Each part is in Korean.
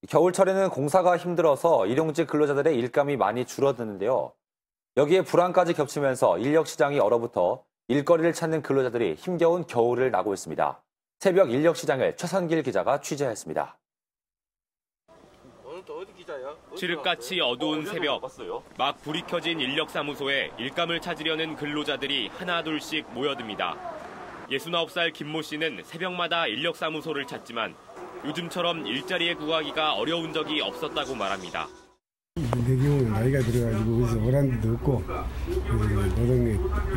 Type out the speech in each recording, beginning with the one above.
겨울철에는 공사가 힘들어서 일용직 근로자들의 일감이 많이 줄어드는데요. 여기에 불황까지 겹치면서 인력 시장이 얼어붙어 일거리를 찾는 근로자들이 힘겨운 겨울을 나고 있습니다. 새벽 인력 시장을 최선길 기자가 취재했습니다. 칠흑같이 어두운 새벽, 막 불이 켜진 인력사무소에 일감을 찾으려는 근로자들이 하나둘씩 모여듭니다. 69살 김모 씨는 새벽마다 인력사무소를 찾지만 요즘처럼 일자리에 구하기가 어려운 적이 없었다고 말합니다. 내 경우는 나이가 들어가지고 그래서 오란 데도 없고 노동에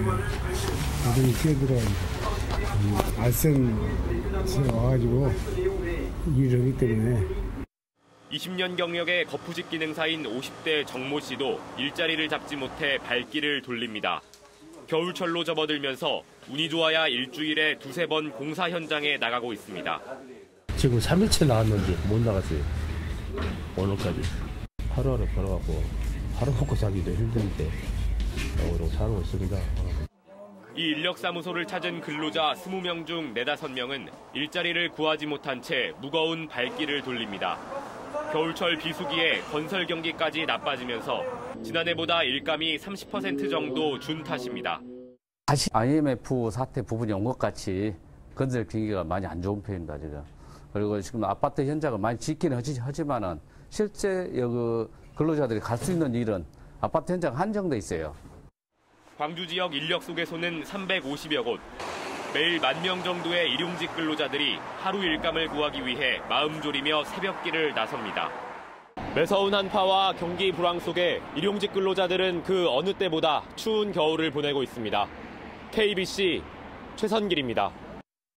뛰어들어가지고 알선에 와가지고 일을 하기 때문에 20년 경력의 거푸집 기능사인 50대 정모 씨도 일자리를 잡지 못해 발길을 돌립니다. 겨울철로 접어들면서 운이 좋아야 일주일에 두세 번 공사 현장에 나가고 있습니다. 지금 3일째 나왔는데 못 나갔어요. 오늘까지. 하루하루 걸어갖고 하루 먹고 자기도 힘든데 그러고 살고 있습니다. 이 인력사무소를 찾은 근로자 20명 중 4~5명은 일자리를 구하지 못한 채 무거운 발길을 돌립니다. 겨울철 비수기에 건설 경기까지 나빠지면서 지난해보다 일감이 30% 정도 준 탓입니다. 다시 IMF 사태 부분이 온 것 같이 건설 경기가 많이 안 좋은 편입니다, 지금. 그리고 지금 아파트 현장을 많이 짓기는 하지만은 실제 근로자들이 갈 수 있는 일은 아파트 현장 한정돼 있어요. 광주 지역 인력 소개소는 350여 곳. 매일 10,000명 정도의 일용직 근로자들이 하루 일감을 구하기 위해 마음 졸이며 새벽길을 나섭니다. 매서운 한파와 경기 불황 속에 일용직 근로자들은 그 어느 때보다 추운 겨울을 보내고 있습니다. KBC 최선길입니다.